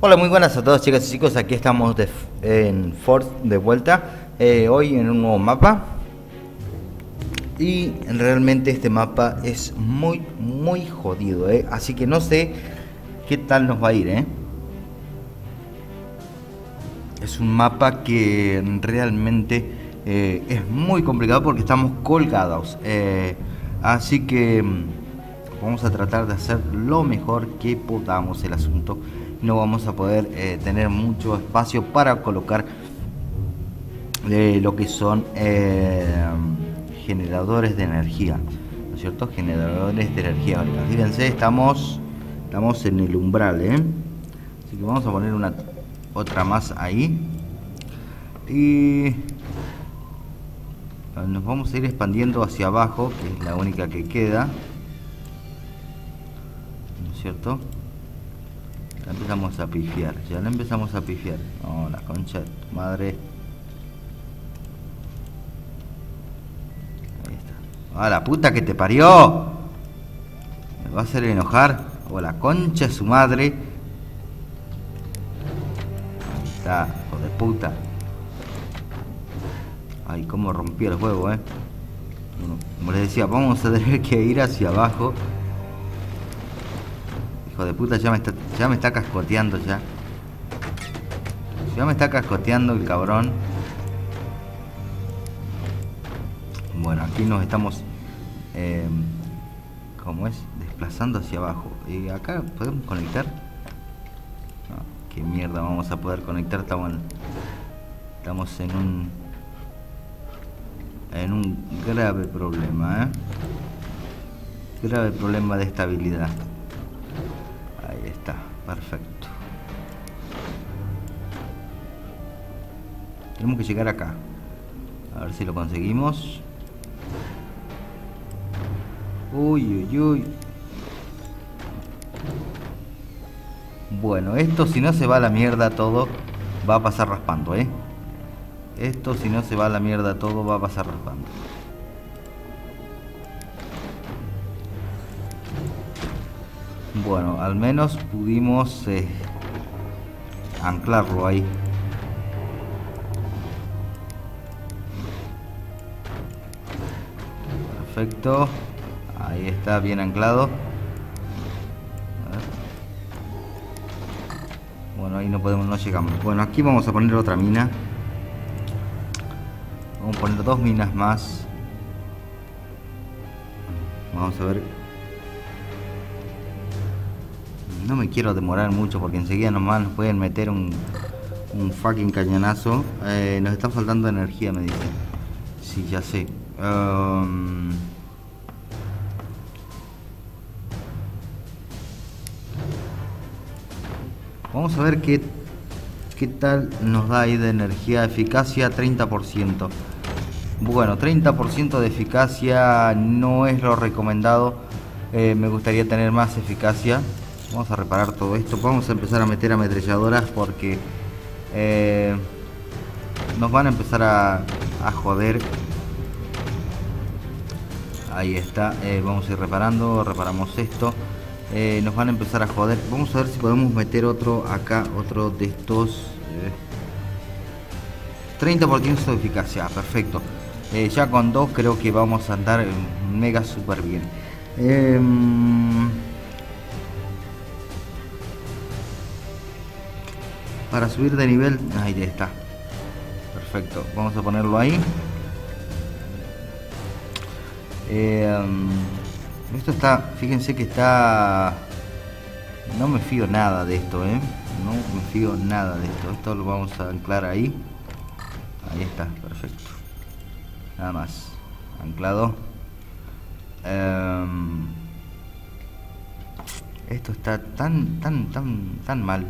Hola, muy buenas a todos, chicas y chicos. Aquí estamos en Force de vuelta. Hoy en un nuevo mapa. Y realmente este mapa es muy jodido, así que no sé qué tal nos va a ir, Es un mapa que realmente es muy complicado porque estamos colgados. Así que vamos a tratar de hacer lo mejor que podamos el asunto. No vamos a poder tener mucho espacio para colocar lo que son generadores de energía, ¿no es cierto? Generadores de energía eólica. Fíjense, estamos en el umbral, así que vamos a poner otra más ahí y nos vamos a ir expandiendo hacia abajo, que es la única que queda, ¿no es cierto? Ya empezamos a pifiar, no, la concha de tu madre. Ahí está. ¡Ah, la puta que te parió! Me va a hacer enojar. O la concha de su madre. Ahí está, hijo de puta. Ay, cómo rompí el juego, Bueno, como les decía, vamos a tener que ir hacia abajo. Hijo de puta, ya me está cascoteando ya. Ya me está cascoteando el cabrón. Bueno, aquí nos estamos ¿cómo es? Desplazando hacia abajo. Y acá podemos conectar. No, qué mierda vamos a poder conectar. Estamos en un grave problema, grave problema de estabilidad. Ahí está, perfecto. Tenemos que llegar acá. A ver si lo conseguimos. Uy. Bueno, esto si no se va a la mierda todo, va a pasar raspando, Esto si no se va a la mierda todo, va a pasar raspando. Bueno, al menos pudimos anclarlo ahí. Perfecto. Ahí está, bien anclado. Bueno, ahí no llegamos. Bueno, aquí vamos a poner otra mina. Vamos a poner 2 minas más. Vamos a ver. No me quiero demorar mucho porque enseguida nomás nos pueden meter un fucking cañonazo. Nos está faltando energía, me dicen. Sí, ya sé. Vamos a ver qué tal nos da ahí de energía. Eficacia 30%. Bueno, 30% de eficacia no es lo recomendado. Me gustaría tener más eficacia. Vamos a reparar todo esto. Vamos a empezar a meter ametralladoras porque nos van a empezar a joder. Ahí está. Vamos a ir reparamos esto. Nos van a empezar a joder. Vamos a ver si podemos meter otro acá, otro de estos. 30% de eficacia, perfecto. Ya con 2 creo que vamos a andar mega super bien. Para subir de nivel, ahí está. Perfecto, vamos a ponerlo ahí. Esto está, fíjense que está. No me fío nada de esto, No me fío nada de esto. Esto lo vamos a anclar ahí. Ahí está, perfecto. Nada más. Anclado. Esto está tan mal.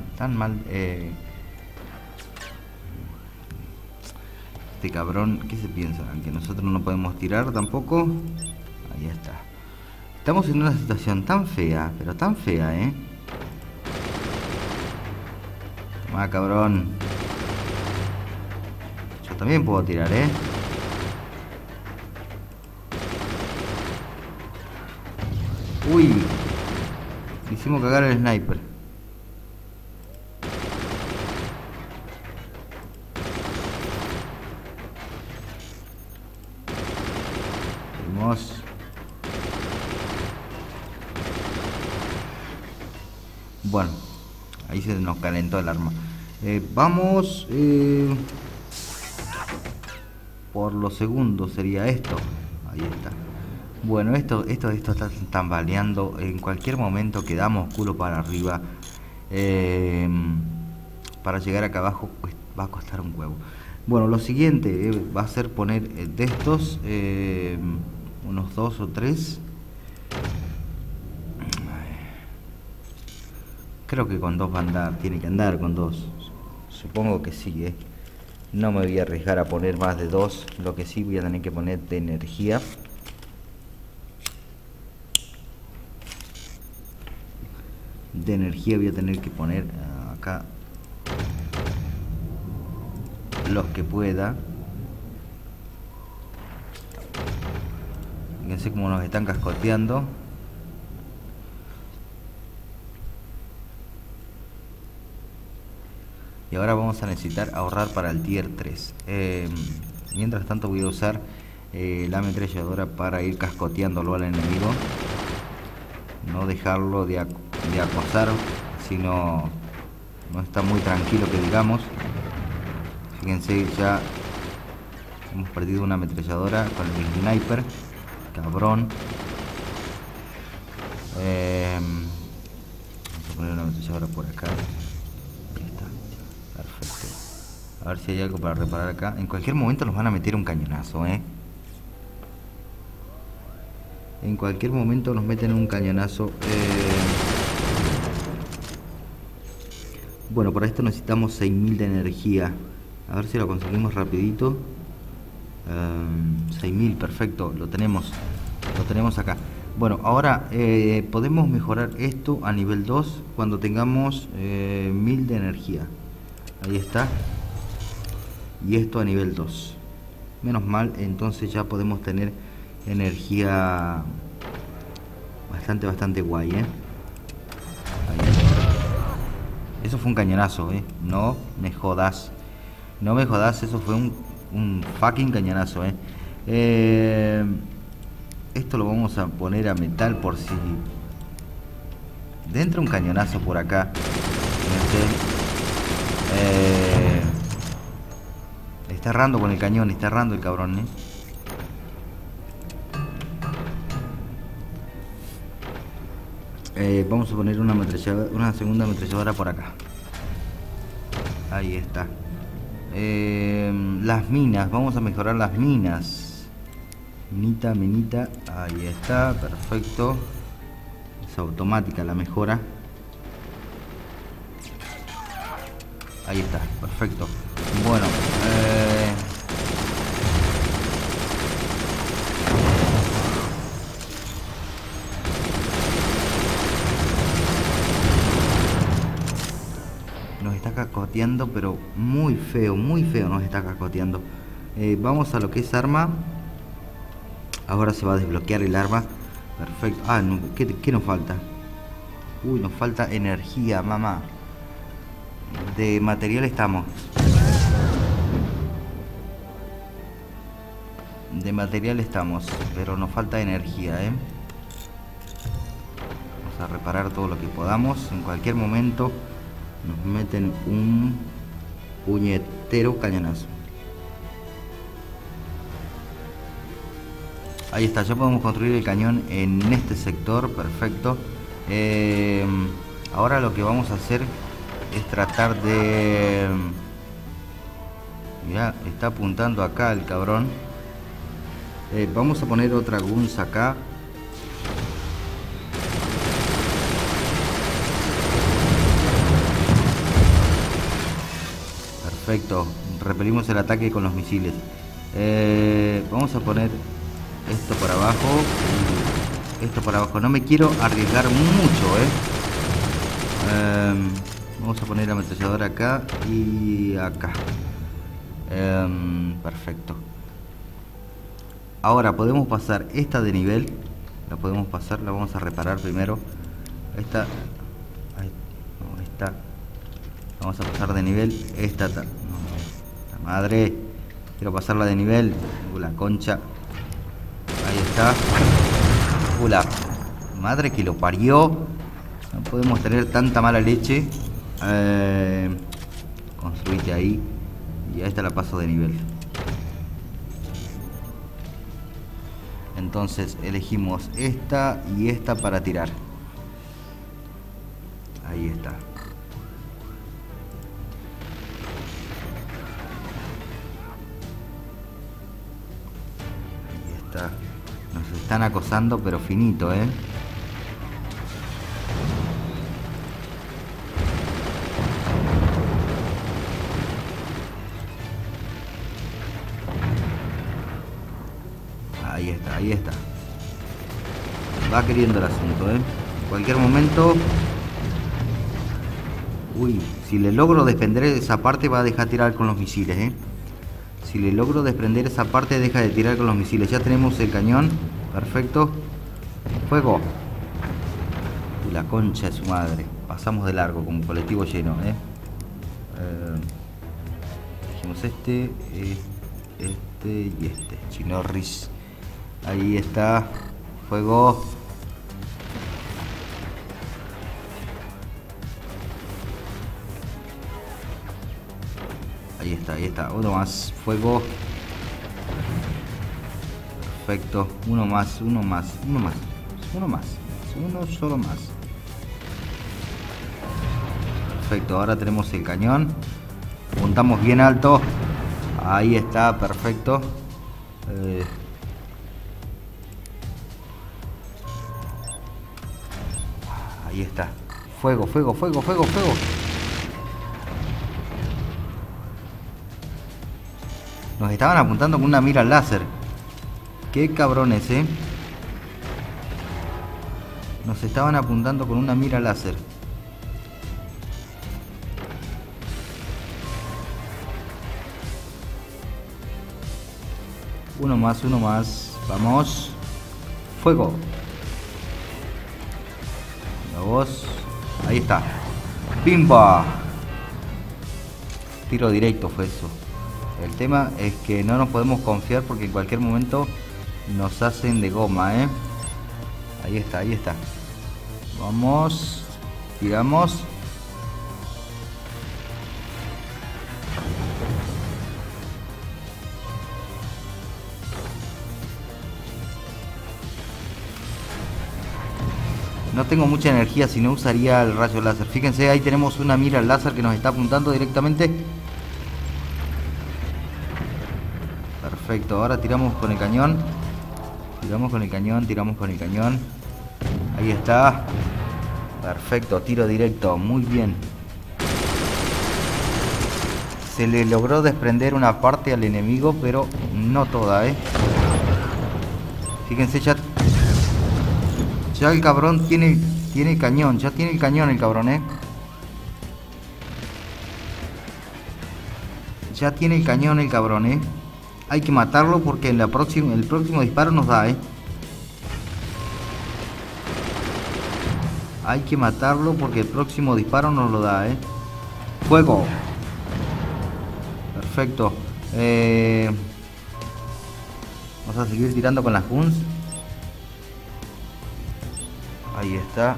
Este cabrón, ¿qué se piensa? ¿Que nosotros no podemos tirar tampoco? Ahí está. Estamos en una situación tan fea, pero tan fea, Toma, cabrón. Yo también puedo tirar, Uy. Hicimos cagar el sniper. Bueno, ahí se nos calentó el arma. Vamos por los segundos, sería esto. Ahí está. Bueno, esto está tambaleando. En cualquier momento quedamos culo para arriba. Para llegar acá abajo pues, va a costar un huevo. Bueno, lo siguiente va a ser poner de estos unos 2 o 3. Creo que con 2 va a andar, tiene que andar con 2. Supongo que sí, No me voy a arriesgar a poner más de 2. Lo que sí voy a tener que poner de energía. De energía voy a tener que poner acá los que pueda. Fíjense cómo nos están cascoteando. Y ahora vamos a necesitar ahorrar para el tier 3. Mientras tanto voy a usar la ametralladora para ir cascoteándolo al enemigo. No dejarlo de acosar, sino no está muy tranquilo que digamos. Fíjense, ya hemos perdido una ametralladora con el sniper. Cabrón. Vamos a poner una ametralladora por acá. Ahí está. Perfecto. A ver si hay algo para reparar acá. En cualquier momento nos van a meter un cañonazo, En cualquier momento nos meten un cañonazo. Bueno, para esto necesitamos 6000 de energía. A ver si lo conseguimos rapidito. 6000, perfecto, lo tenemos acá. Bueno, ahora podemos mejorar esto a nivel 2 cuando tengamos 1000 de energía. Ahí está. Y esto a nivel 2. Menos mal, entonces ya podemos tener energía bastante guay, Ahí. Eso fue un cañonazo, No me jodas. No me jodas, eso fue un fucking cañonazo, Esto lo vamos a poner a metal por si entra un cañonazo por acá. Está errando con el cañón, está errando el cabrón, vamos a poner una segunda ametralladora por acá. Ahí está. Las minas, vamos a mejorar las minas. Minita, ahí está, perfecto. Es automática la mejora. Ahí está, perfecto. Bueno, nos está cascoteando, pero muy feo nos está cascoteando. Vamos a lo que es arma. Ahora se va a desbloquear el arma. Perfecto. Ah, no, ¿qué nos falta? Uy, nos falta energía, mamá. De material estamos. De material estamos, pero nos falta energía, Vamos a reparar todo lo que podamos. En cualquier momento nos meten un puñetero cañonazo. Ahí está, ya podemos construir el cañón en este sector, perfecto. Ahora lo que vamos a hacer es tratar de... Mirá, está apuntando acá el cabrón. Vamos a poner otra guns acá. Perfecto, repelimos el ataque con los misiles. Vamos a poner esto por abajo y esto por abajo. No me quiero arriesgar mucho, vamos a poner la ametralladora acá y acá. Perfecto. Ahora podemos pasar esta de nivel. La podemos pasar, la vamos a reparar primero. Esta, ahí, no, esta. Vamos a pasar de nivel. Esta, no, la madre. Quiero pasarla de nivel. La concha. Ahí está. La madre que lo parió. No podemos tener tanta mala leche. Construite ahí. Y a esta la paso de nivel. Entonces elegimos esta y esta para tirar. Ahí está. Ahí está. Nos están acosando, pero finito, ¿eh? Ahí está, ahí está. Va queriendo el asunto, ¿eh? En cualquier momento... Uy, si le logro desprender esa parte va a dejar tirar con los misiles, ¿eh? Si le logro desprender esa parte deja de tirar con los misiles. Ya tenemos el cañón. Perfecto. Fuego. Uy, la concha de su madre. Pasamos de largo como colectivo lleno, ¿eh? Dijimos este y este. Chinorris. Ahí está. Fuego. Ahí está, ahí está. Uno más. Fuego. Perfecto. Uno más, uno más, uno más. Uno más. Uno solo más. Perfecto. Ahora tenemos el cañón. Apuntamos bien alto. Ahí está, perfecto. Ahí está. Fuego, fuego, fuego, fuego, fuego. Nos estaban apuntando con una mira láser. Qué cabrones, ¿eh? Nos estaban apuntando con una mira láser. Uno más, uno más. Vamos. Fuego. Vamos. Ahí está. ¡Pimba! Tiro directo fue eso. El tema es que no nos podemos confiar porque en cualquier momento nos hacen de goma, ¿eh? Ahí está, ahí está. Vamos. Tiramos. No tengo mucha energía, si no usaría el rayo láser. Fíjense, ahí tenemos una mira láser que nos está apuntando directamente. Perfecto, ahora tiramos con el cañón. Tiramos con el cañón, tiramos con el cañón. Ahí está. Perfecto, tiro directo, muy bien. Se le logró desprender una parte al enemigo, pero no toda, ¿eh? Fíjense, ya el cabrón tiene el cañón. Ya tiene el cañón el cabrón, ¿eh? Ya tiene el cañón el cabrón, ¿eh? Hay que matarlo porque el próximo disparo nos da, ¿eh? Hay que matarlo porque el próximo disparo nos lo da, ¿eh? Fuego. Perfecto. Vamos a seguir tirando con las guns. Ahí está.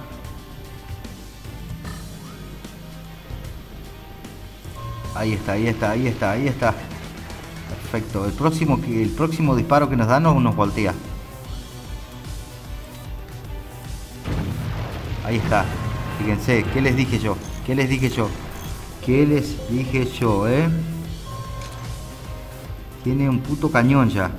Ahí está, ahí está, ahí está, ahí está. Perfecto. El próximo disparo que nos da nos voltea. Ahí está. Fíjense, ¿qué les dije yo? ¿Qué les dije yo? ¿Qué les dije yo, eh? Tiene un puto cañón ya.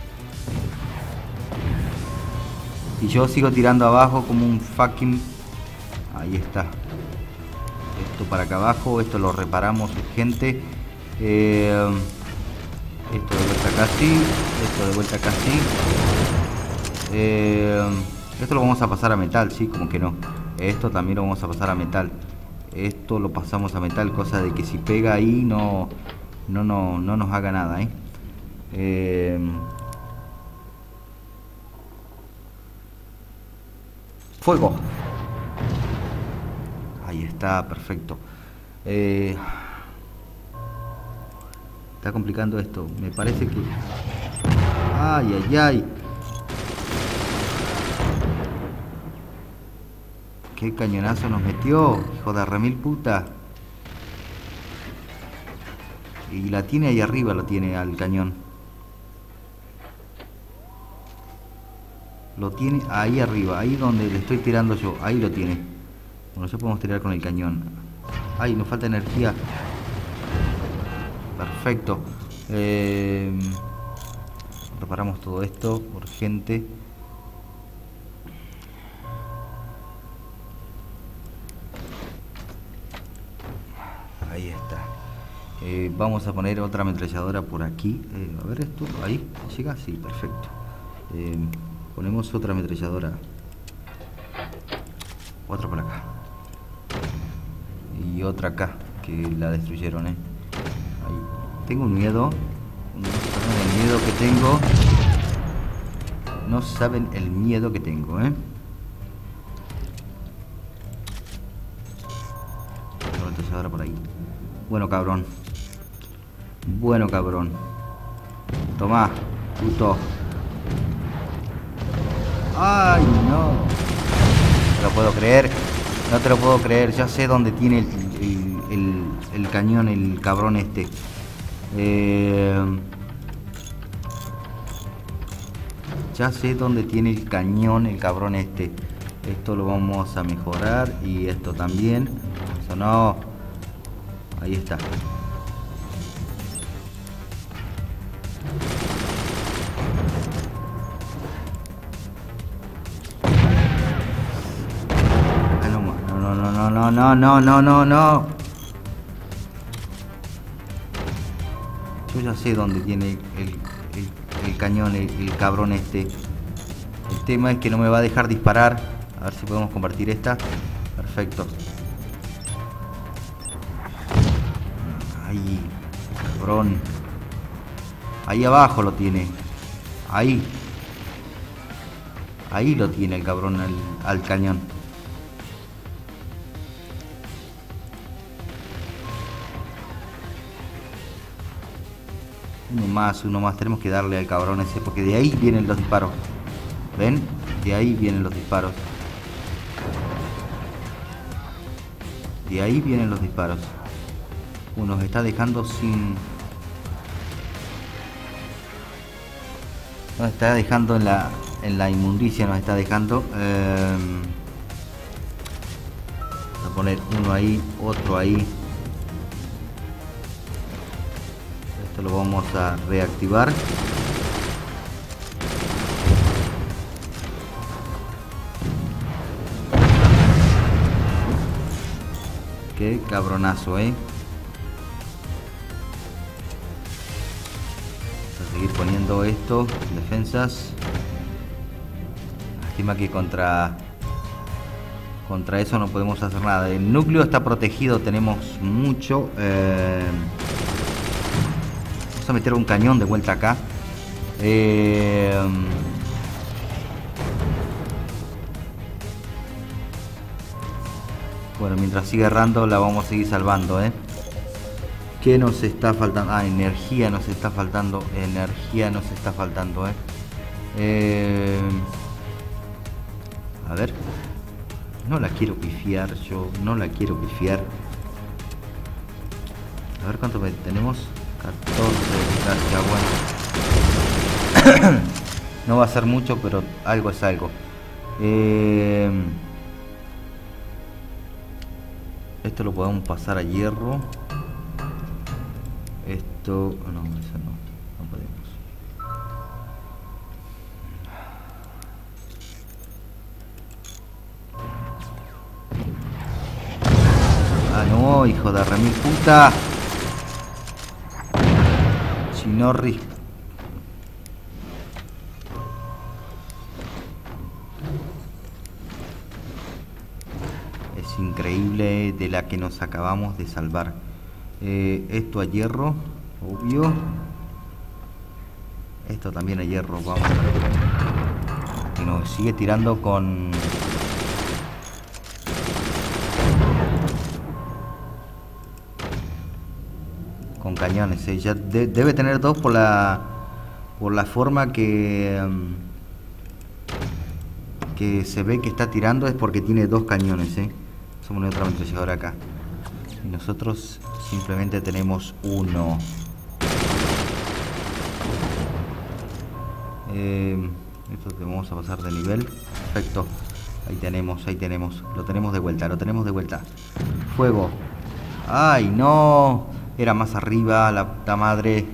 Y yo sigo tirando abajo como un fucking... Ahí está. Esto para acá abajo. Esto lo reparamos urgente. Esto de vuelta acá así. Esto de vuelta acá así. Esto lo vamos a pasar a metal, sí, como que no. Esto también lo vamos a pasar a metal. Esto lo pasamos a metal, cosa de que si pega ahí no nos haga nada, Fuego. Ahí está, perfecto. Está complicando esto. Me parece que... Ay, ay, ay. Qué cañonazo nos metió, hijo de remil puta. Y la tiene ahí arriba, lo tiene al cañón. Lo tiene ahí arriba, ahí donde le estoy tirando yo. Ahí lo tiene. Bueno, ya podemos tirar con el cañón. Ay, nos falta energía. Perfecto. Reparamos todo esto, urgente. Ahí está. Vamos a poner otra ametralladora por aquí. A ver esto, ahí, ¿llega? Sí, perfecto. Ponemos otra ametralladora. Otra por acá. Y otra acá, que la destruyeron, Ahí. Tengo un miedo. No saben el miedo que tengo. No saben el miedo que tengo, Otra ametralladora por ahí. Bueno, cabrón. Bueno, cabrón. Tomá, puto. Ay, no. No te lo puedo creer. No te lo puedo creer. Ya sé dónde tiene el cañón el cabrón este. Ya sé dónde tiene el cañón el cabrón este. Esto lo vamos a mejorar. Y esto también. Eso no. Ahí está. No. Yo ya sé dónde tiene el cañón el cabrón este. El tema es que no me va a dejar disparar. A ver si podemos compartir esta. Perfecto. Ahí, cabrón. Ahí abajo lo tiene. Ahí. Ahí lo tiene el cabrón al cañón. Uno más. Tenemos que darle al cabrón ese, porque de ahí vienen los disparos. ¿Ven? De ahí vienen los disparos. De ahí vienen los disparos. Nos está dejando sin... Nos está dejando en la inmundicia, nos está dejando. Vamos a poner uno ahí, otro ahí. Esto lo vamos a reactivar. Qué cabronazo, Vamos a seguir poniendo esto, defensas. Lástima que contra eso no podemos hacer nada. El núcleo está protegido, tenemos mucho. Vamos a meter un cañón de vuelta acá. Bueno, mientras sigue errando la vamos a seguir salvando, ¿Qué nos está faltando? Ah, energía nos está faltando. Energía nos está faltando, A ver. No la quiero pifiar, yo no la quiero pifiar. A ver cuánto tenemos. 14, bueno. No va a ser mucho, pero algo es algo. Esto lo podemos pasar a hierro. Esto... No, eso no podemos. Ah, no, hijo de remil puta. Chinorri. Es increíble de la que nos acabamos de salvar. Esto a hierro, obvio. Esto también a hierro, vamos. Y nos sigue tirando con... cañones, ya debe tener dos por la forma que que se ve que está tirando es porque tiene dos cañones, ¿eh? Vamos a poner otra ametralladora acá. Y nosotros simplemente tenemos uno. Esto te vamos a pasar de nivel. Perfecto. Ahí tenemos, ahí tenemos. Lo tenemos de vuelta, lo tenemos de vuelta. Fuego. ¡Ay, no! Era más arriba, la puta madre.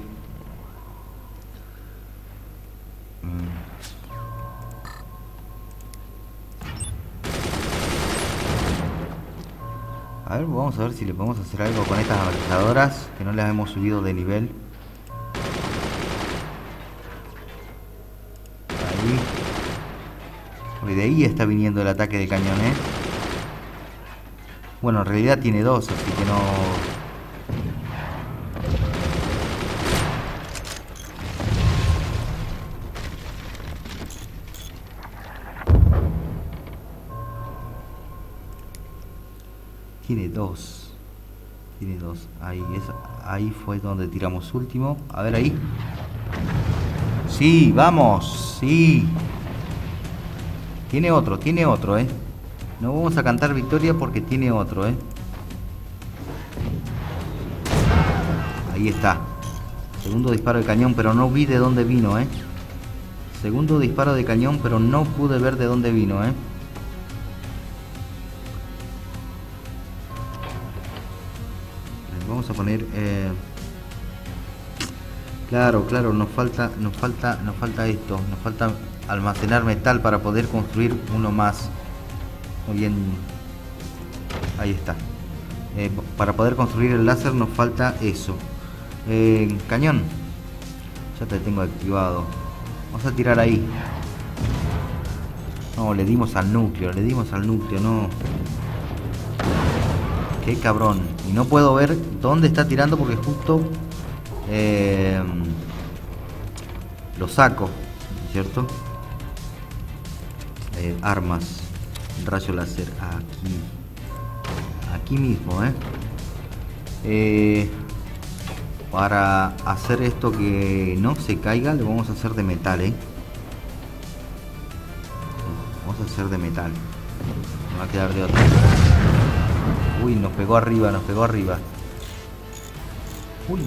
A ver, vamos a ver si le podemos hacer algo con estas ametralladoras, que no las hemos subido de nivel. Ahí. Porque de ahí está viniendo el ataque de cañón, ¿eh? Bueno, en realidad tiene dos, así que no... Tiene dos. Tiene dos. Ahí fue donde tiramos último. A ver ahí. Sí, vamos. Sí. Tiene otro, ¿eh? No vamos a cantar victoria porque tiene otro, ¿eh? Ahí está. Segundo disparo de cañón, pero no vi de dónde vino, ¿eh? Segundo disparo de cañón, pero no pude ver de dónde vino, ¿eh? Vamos a poner... Claro, nos falta esto. Nos falta almacenar metal para poder construir uno más. Muy bien. Ahí está. Para poder construir el láser nos falta eso. Cañón. Ya te tengo activado. Vamos a tirar ahí. No, le dimos al núcleo, no. Qué cabrón. Y no puedo ver dónde está tirando porque justo lo saco, ¿cierto? Armas. Rayo láser. Aquí mismo, para hacer esto que no se caiga, le vamos a hacer de metal, Vamos a hacer de metal. No va a quedar de otra. Uy, nos pegó arriba. Uy.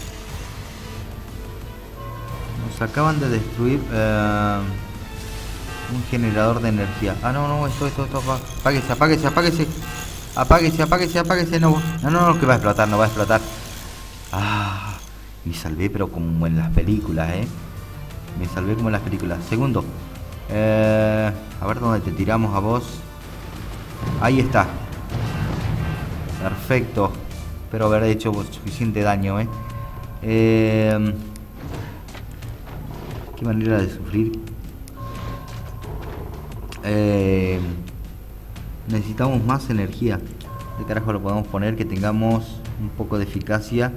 Nos acaban de destruir un generador de energía. Ah, no, esto. Apáguese. No, que va a explotar, no va a explotar. Ah, me salvé, pero como en las películas, Me salvé como en las películas. Segundo. A ver dónde te tiramos a vos. Ahí está. Perfecto. Espero haber hecho suficiente daño, Qué manera de sufrir. Necesitamos más energía. ¿De carajo lo podemos poner? Que tengamos un poco de eficacia.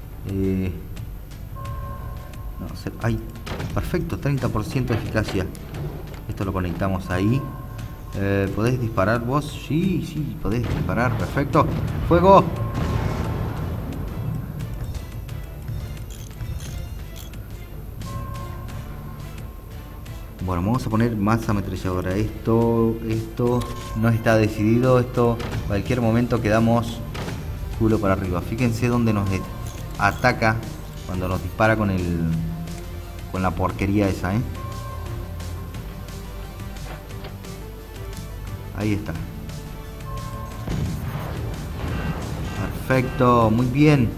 No sé. Ay, perfecto, 30% de eficacia. Esto lo conectamos ahí. ¿Podés disparar vos? Sí, podés disparar. Perfecto. ¡Fuego! Bueno, vamos a poner más ametralladora. Esto no está decidido. Esto, en cualquier momento quedamos culo para arriba. Fíjense dónde nos ataca cuando nos dispara con la porquería esa, Ahí está. Perfecto, muy bien.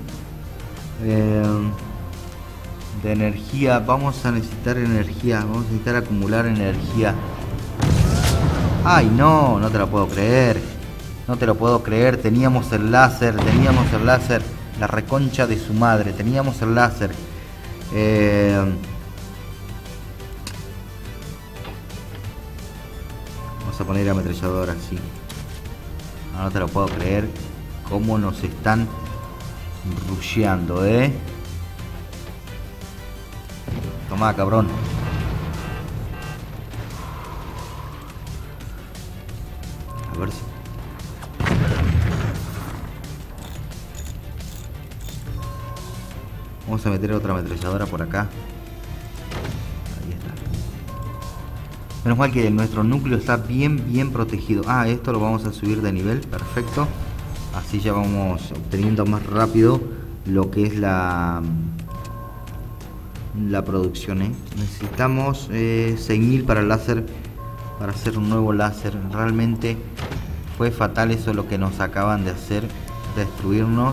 De energía, vamos a necesitar energía. Vamos a necesitar acumular energía. Ay, no te lo puedo creer. Teníamos el láser. La reconcha de su madre. Teníamos el láser. Vamos a poner ametralladora, sí. No te lo puedo creer. Cómo nos están rusheando, Tomá, cabrón. A ver si... Vamos a meter otra ametralladora por acá. Ahí está. Menos mal que nuestro núcleo está bien protegido. Ah, esto lo vamos a subir de nivel, perfecto. Así ya vamos obteniendo más rápido lo que es la producción, ¿eh? Necesitamos 6000 para el láser, para hacer un nuevo láser. Realmente fue fatal eso lo que nos acaban de hacer, destruirnos.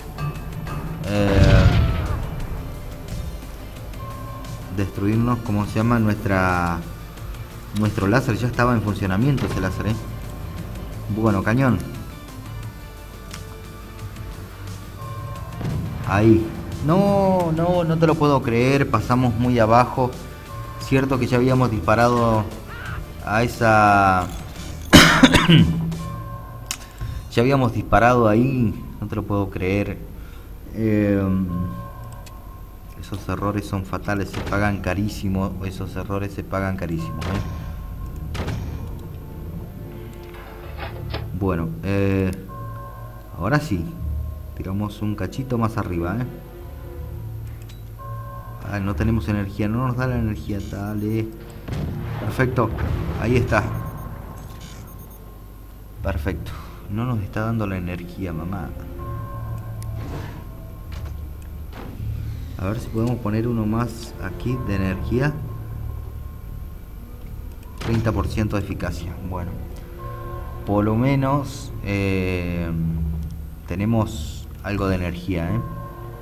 Destruirnos, ¿cómo se llama? Nuestro láser ya estaba en funcionamiento, ese láser, ¿eh? Bueno, cañón. Ahí. No te lo puedo creer. Pasamos muy abajo. Cierto que ya habíamos disparado a esa... ya habíamos disparado ahí. No te lo puedo creer. Esos errores son fatales. Se pagan carísimo. Esos errores se pagan carísimo, ¿eh? Bueno, ahora sí. Tiramos un cachito más arriba, ¿eh? Ah, no tenemos energía, no nos da la energía, dale. Perfecto, ahí está. Perfecto, no nos está dando la energía, mamá. A ver si podemos poner uno más aquí de energía. 30% de eficacia, bueno. Por lo menos tenemos algo de energía, ¿eh?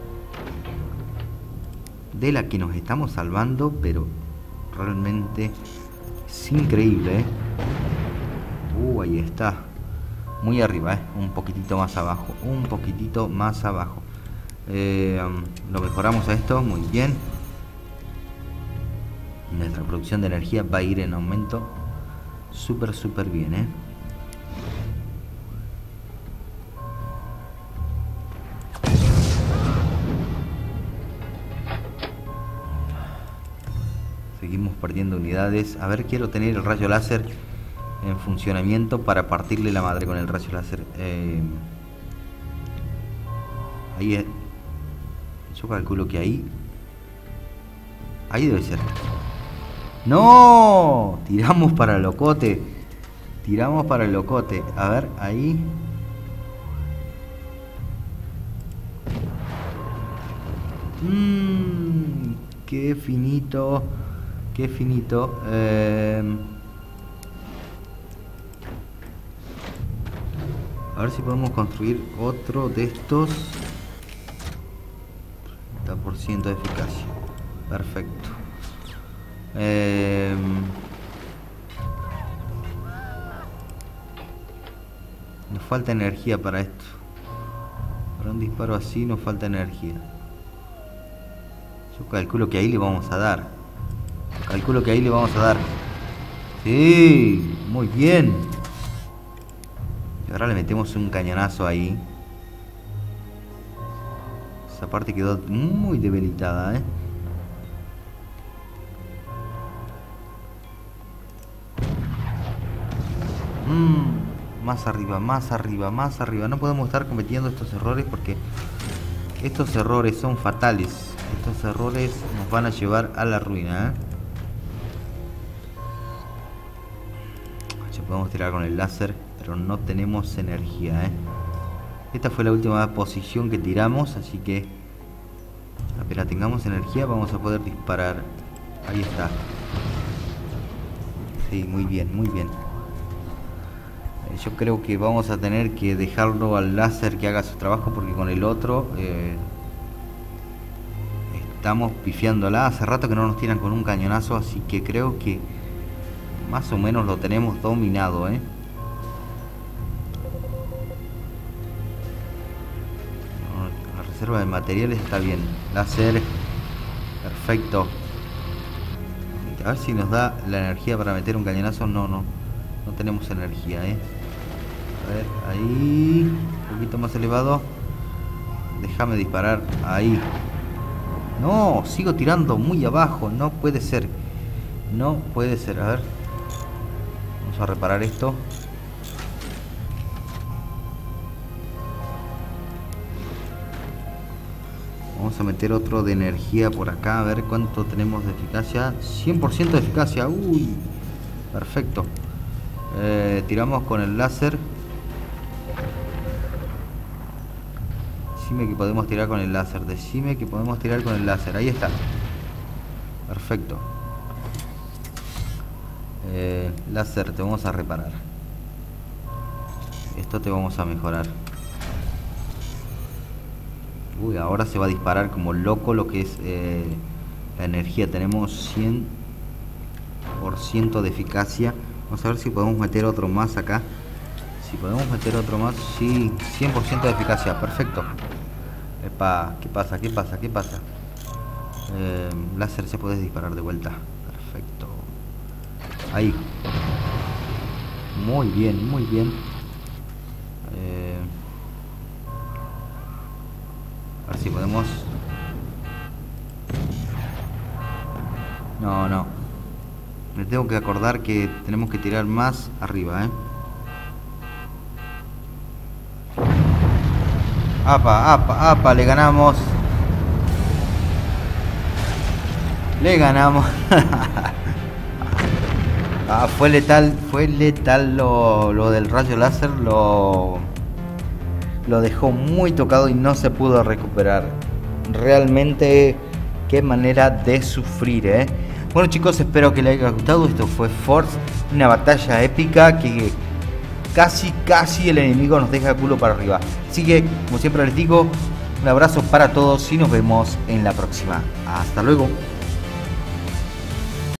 De la que nos estamos salvando, pero realmente es increíble, ¿eh? Ahí está. Muy arriba, ¿eh? Un poquitito más abajo. Un poquitito más abajo. Lo mejoramos a esto, muy bien. Nuestra producción de energía va a ir en aumento. Súper bien, ¿eh? Seguimos perdiendo unidades. A ver, quiero tener el rayo láser en funcionamiento para partirle la madre con el rayo láser. Ahí es. Yo calculo que ahí debe ser. ¡No! Tiramos para el locote. Tiramos para el locote. A ver, ahí. Qué finito. Qué finito. A ver si podemos construir otro de estos. 30% de eficacia. Perfecto. Nos falta energía para esto. Para un disparo así nos falta energía. Yo calculo que ahí le vamos a dar. Calculo que ahí le vamos a dar. Sí, muy bien. Y ahora le metemos un cañonazo ahí. Esa parte quedó muy debilitada, ¿eh? Más arriba, más arriba, más arriba. No podemos estar cometiendo estos errores porque estos errores son fatales. Estos errores nos van a llevar a la ruina, ¿eh? Ya podemos tirar con el láser, pero no tenemos energía, ¿eh? Esta fue la última posición que tiramos, así que apenas tengamos energía vamos a poder disparar. Ahí está. Sí, muy bien, muy bien. Yo creo que vamos a tener que dejarlo al láser que haga su trabajo porque con el otro estamos pifiándola. Hace rato que no nos tiran con un cañonazo, así que creo que más o menos lo tenemos dominado, ¿eh? La reserva de materiales está bien. Láser, perfecto. A ver si nos da la energía para meter un cañonazo. No tenemos energía, ¿eh? A ver, ahí. Un poquito más elevado. Déjame disparar. Ahí. No, sigo tirando muy abajo. No puede ser. No puede ser. A ver. Vamos a reparar esto. Vamos a meter otro de energía por acá. A ver cuánto tenemos de eficacia. 100% de eficacia. Uy. Perfecto. Tiramos con el láser. Decime que podemos tirar con el láser. Decime que podemos tirar con el láser. Ahí está. Perfecto. Láser, te vamos a reparar. Esto te vamos a mejorar. Uy, ahora se va a disparar como loco lo que es la energía. Tenemos 100% de eficacia. Vamos a ver si podemos meter otro más acá. Si podemos meter otro más, sí, 100% de eficacia, perfecto. Epa, ¿qué pasa? ¿Qué pasa? ¿Qué pasa? Láser se puede disparar de vuelta. Perfecto. Ahí. Muy bien, muy bien. A ver si podemos. No, no. Me tengo que acordar que tenemos que tirar más arriba, Apa, apa, apa, le ganamos. Le ganamos. Fue letal lo del rayo láser, lo dejó muy tocado y no se pudo recuperar. Realmente, qué manera de sufrir, Bueno chicos, espero que les haya gustado. Esto fue Force, una batalla épica que casi el enemigo nos deja culo para arriba. Así que, como siempre les digo, un abrazo para todos y nos vemos en la próxima. Hasta luego.